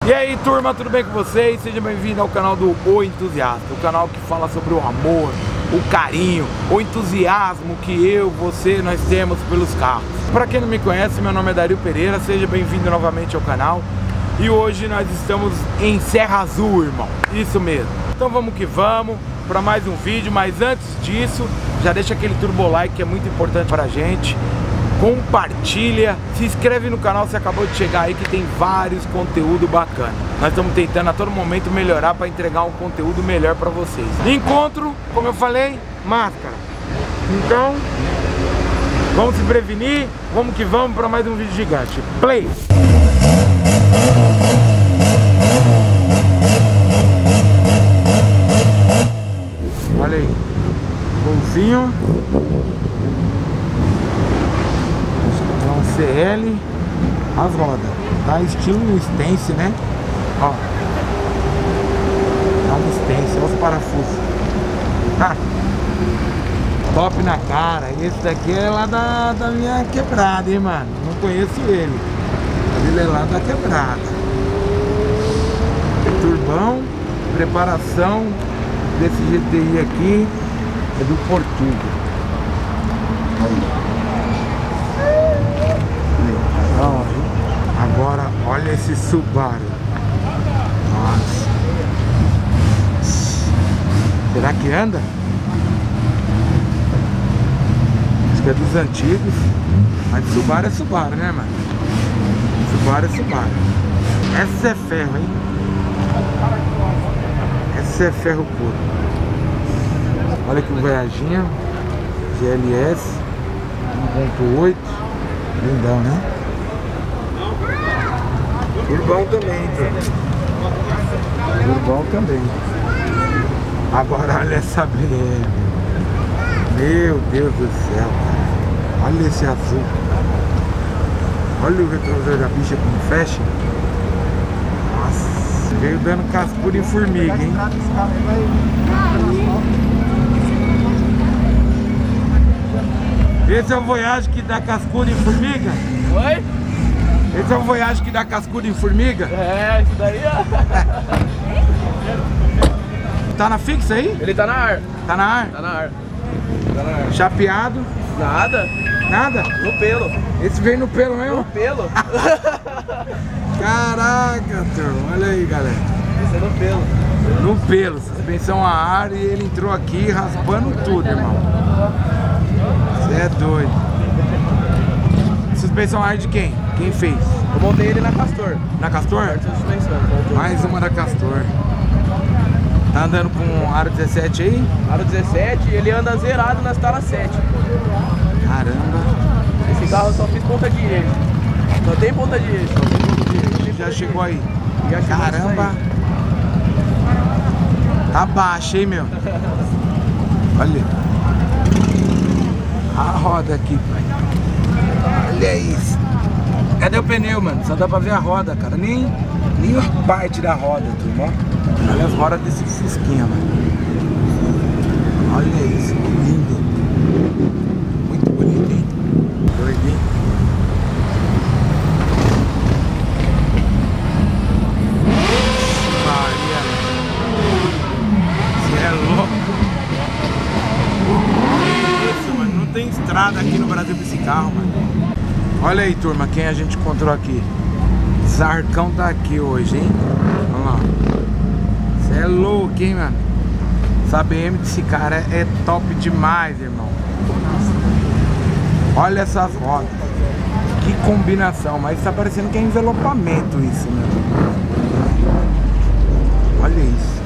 E aí turma, tudo bem com vocês? Seja bem-vindo ao canal do O Entusiasta, o canal que fala sobre o amor, o carinho, o entusiasmo que eu, você, nós temos pelos carros. Para quem não me conhece, meu nome é Dario Pereira, seja bem-vindo novamente ao canal. E hoje nós estamos em Serra Azul, irmão, isso mesmo. Então vamos que vamos para mais um vídeo, mas antes disso, já deixa aquele turbo like que é muito importante pra gente. Compartilha, se inscreve no canal se acabou de chegar aí que tem vários conteúdos bacanas. Nós estamos tentando a todo momento melhorar para entregar um conteúdo melhor para vocês. Encontro, como eu falei, máscara. Então, vamos se prevenir, vamos que vamos para mais um vídeo gigante. Play! Olha aí, golzinho. CL, as rodas, tá estilo Stance, né? Ó, dá um Stance, olha os parafusos. Top na cara. Esse daqui é lá da minha quebrada, hein, mano? Não conheço ele, mas ele é lá da quebrada. Turbão, preparação desse GTI aqui é do Portuga. Agora olha esse Subaru. Nossa. Será que anda? Acho que é dos antigos. Mas Subaru é Subaru, né, mano? Subaru é Subaru. Essa é ferro, hein? Essa é ferro puro. Olha que Voyaginha GLS 1.8. Lindão, né? Turbão também, turbão também. Agora olha essa BM. Meu Deus do céu, cara. Olha esse azul. Olha o retrovisor da bicha como fecha. Nossa, veio dando cascudo em formiga, hein? Esse é o Voyage que dá cascudo em formiga? Oi? Esse é o Voyage que dá cascudo em formiga? É, isso daí é. Tá na fixa aí? Ele tá na ar. Tá na ar? Tá na ar. Tá na ar. Chapeado? Nada. Nada? No pelo. Esse veio no pelo mesmo? No pelo. Caraca, turma. Olha aí, galera. Esse é no pelo. No pelo, suspensão a ar e ele entrou aqui raspando tudo, irmão. Você é doido. Suspensão a ar de quem? Quem fez? Eu montei ele na Castor. Na Castor? Suspensão. Mais uma da Castor. Tá andando com aro 17 aí? Aro 17, ele anda zerado nas talas 7. Caramba. Esse carro eu só fiz ponta de eixo. Só tem ponta de eixo. Já chegou aí. Já chegou. Caramba. Tá baixo, hein, meu? Olha. A roda aqui, pai. Olha isso. Cadê o pneu, mano? Só dá pra ver a roda, cara. Nem a parte da roda, turma. Olha as rodas desse Fusquinha, mano. Olha isso, que lindo. Muito bonito, hein? Doidinho. Maria. Você é louco. Isso, mano. Não tem estrada aqui no Brasil desse carro, mano. Olha aí, turma, quem a gente encontrou aqui. Zarcão tá aqui hoje, hein? Vamos lá. Você é louco, hein, mano? Essa BM desse cara é top demais, irmão. Olha essas rodas. Que combinação. Mas tá parecendo que é envelopamento isso, né? Olha isso.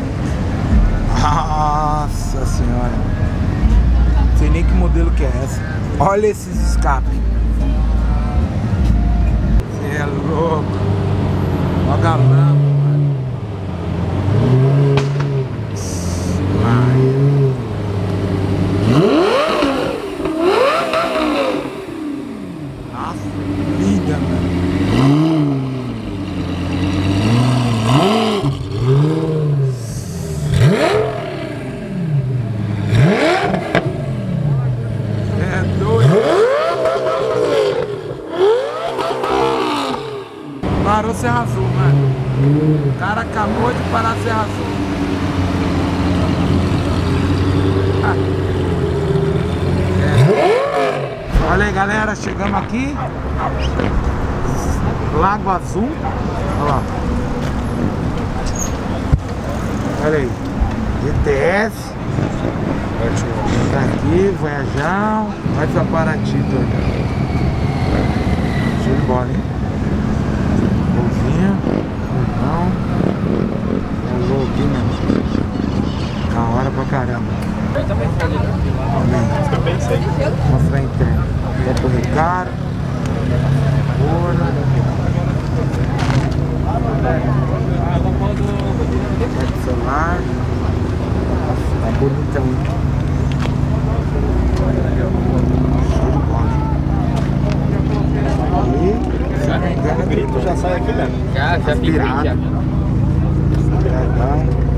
Nossa senhora. Não sei nem que modelo que é essa. Olha esses escapes. É louco. Ó galão, mano. Nossa, linda, mano. É doido. Parou Serra Azul, mano. O cara acabou de parar a Serra Sul. Olha aí, galera, chegamos aqui. Lago Azul. Olha lá. Olha aí. GTS. Tá aqui, Voyajão. Olha essa Paratito aí. Show de bola, hein? Golzinho. Não. É louco, hein, mano? Da hora pra caramba. Mostra a interna. Tempo Ricardo. Bora. Teto solar. Tá bonitão, hein? Show de bola, hein? O grito já sai aqui mesmo. Já fica aí, já. Inspiradão.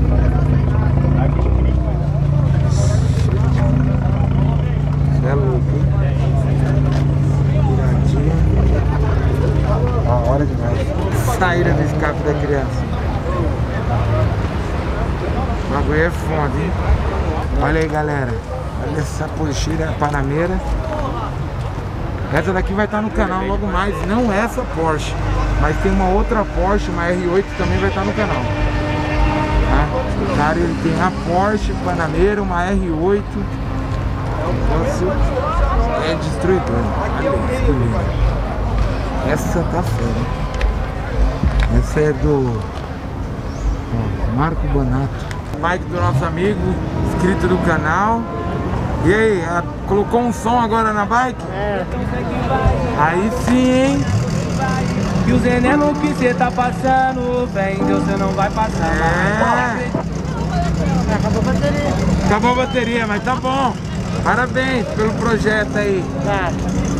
É louco, hein? Viradinho. A hora demais. Saída do escape da criança. O bagulho é foda, hein? Olha aí, galera. Olha essa Porsche Panameira. Essa daqui vai estar no canal logo mais. Não essa Porsche, mas tem uma outra Porsche, uma R8 também vai estar no canal. Tá? O cara, ele tem a Porsche Panameira, uma R8. Negócio é destruidor. Olha isso, que lindo. Essa tá fera. Essa é do Marco Bonato. Bike do nosso amigo, inscrito do canal. E aí, colocou um som agora na bike? É. Aí sim, hein? E o veneno que você tá passando, vem, você não vai passar. É. Acabou a bateria. Acabou a bateria, mas tá bom. Parabéns pelo projeto aí. Tá.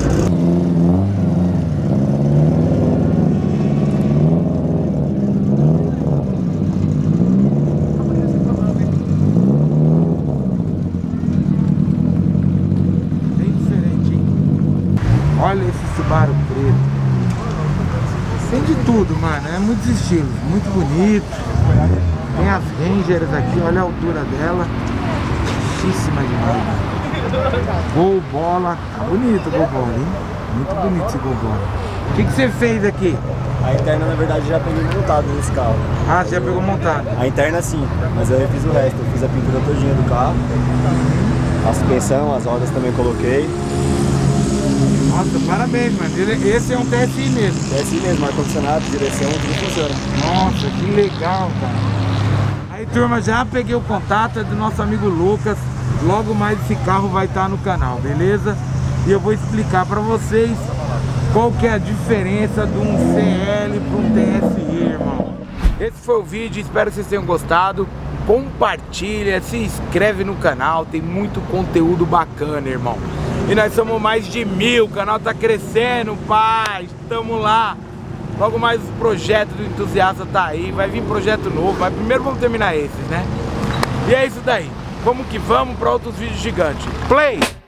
Bem diferente, hein? Olha esse Subaru preto. Tem de tudo, mano. É muitos estilos. Muito bonito. Tem as Rangers aqui. Olha a altura dela. Baixíssima demais, mano. Gol bola, tá bonito o gol bola, hein? Muito bonito esse gol bola. O que você fez aqui? A interna, na verdade, já peguei montado nesse carro. Ah, você já pegou montado? A interna sim, mas eu refiz o resto. Eu fiz a pintura todinha do carro. A suspensão, as rodas também coloquei. Nossa, parabéns, mano. Esse é um TSI mesmo. É assim mesmo, ar-condicionado, direção, tudo funciona. Nossa, que legal, cara. Aí, turma, já peguei o contato, é do nosso amigo Lucas. Logo mais esse carro vai estar no canal, beleza? E eu vou explicar pra vocês qual que é a diferença de um CL para um TSI, irmão. Esse foi o vídeo, espero que vocês tenham gostado. Compartilha, se inscreve no canal, tem muito conteúdo bacana, irmão. E nós somos mais de 1000, o canal tá crescendo, pai, tamo lá. Logo mais o projeto do Entusiasta tá aí, vai vir projeto novo, mas primeiro vamos terminar esses, né? E é isso daí, vamos que vamos para outros vídeos gigantes. Play!